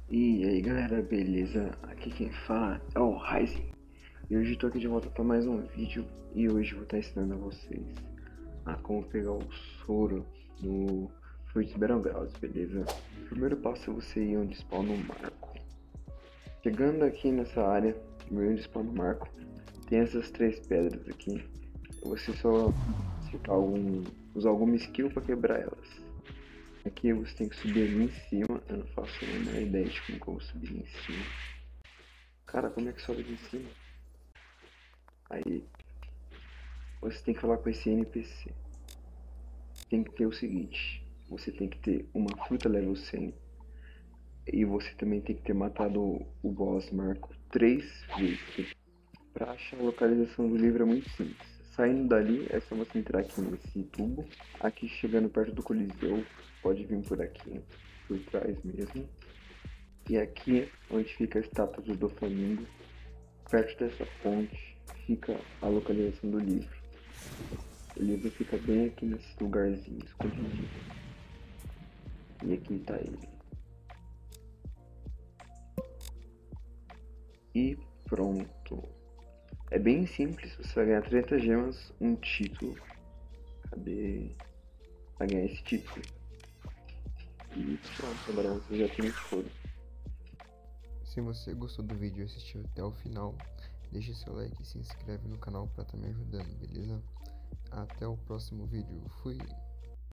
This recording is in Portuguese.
E aí galera, beleza? Aqui quem fala é o Ryzen. E hoje eu tô aqui de volta para mais um vídeo. E hoje eu vou estar ensinando a vocês a como pegar o soro no Fruits Battlegrounds, beleza? O primeiro passo é você ir onde spawna o marco. Chegando aqui nessa área, onde spawna o marco, tem essas três pedras aqui. Você só usar alguma skill para quebrar elas. Aqui você tem que subir ali em cima. Eu não faço a menor ideia de como que eu vou subir ali em cima. Cara, como é que sobe ali em cima? Aí você tem que falar com esse NPC. Tem que ter o seguinte: você tem que ter uma fruta level 100. E você também tem que ter matado o boss Marco 3 vezes. Pra achar a localização do livro é muito simples. Saindo dali, é só você entrar aqui nesse tubo. Aqui chegando perto do Coliseu, pode vir por aqui, por trás mesmo. E aqui, onde fica a estátua do Doflamingo, perto dessa ponte, fica a localização do livro. O livro fica bem aqui nesse lugarzinho escondidinho. E aqui tá ele. E pronto. É bem simples, você vai ganhar 30 gemas, um título. Cadê? Vai ganhar esse título. E pronto, agora você já tem o foro. Se você gostou do vídeo e assistiu até o final, deixe seu like e se inscreve no canal para estar me ajudando, beleza? Até o próximo vídeo. Fui!